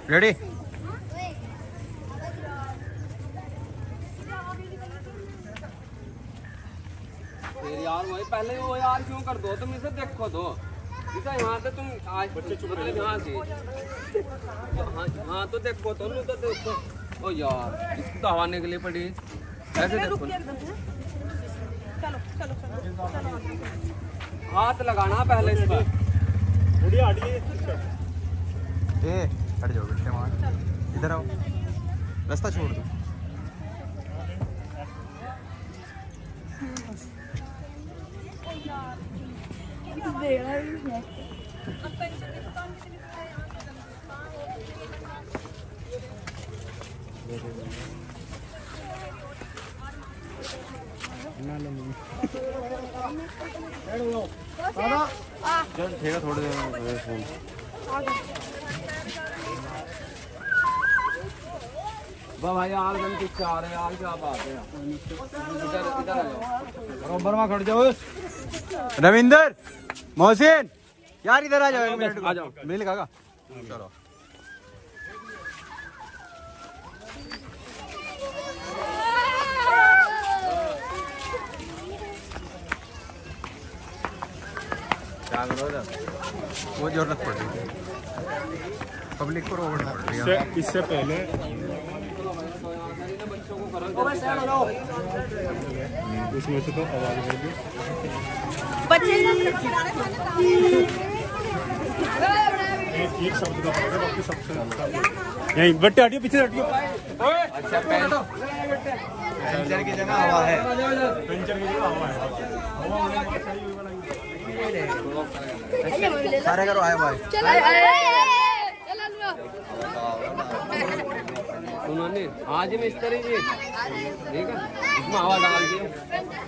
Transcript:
Ready? यार वही पहले वो यार क्यों कर दो तुम इसे देखो तो इसे यहाँ से तुम आज मतलब यहाँ से हाँ तो देखो तो नहीं तो देखो ओ यार इसकी तो हवा निकली पड़ी ऐसे देखो हाथ लगाना पहले इस पर हट जाओ बेटे वहाँ इधर आओ रास्ता छोड़ दो चल ठीक है थोड़ी देर में फोन भाई यार हम पीछे आ रहे हैं यार क्या बात है इधर इधर आ जाओ बराबर में खड़ जाओ रविंदर मोहसिन यार इधर आ जाओ एक मिनट आ जाओ मिल खागा चलो वो जरूरत पड़ रही है पब्लिक को रोकनी पड़ रही है इससे पहले उसमें से तो आवाज होगी एक शब्द का फर्क है बाकी सबसे यहीं बट्टे हटियो पीछे हटियो अच्छा पंचर की जगह हवा है पंचर की जगह हवा है सारे करो आए भाई उन्होंने आज मिस्त्री जी ठीक है इसमें हवा डाल दिया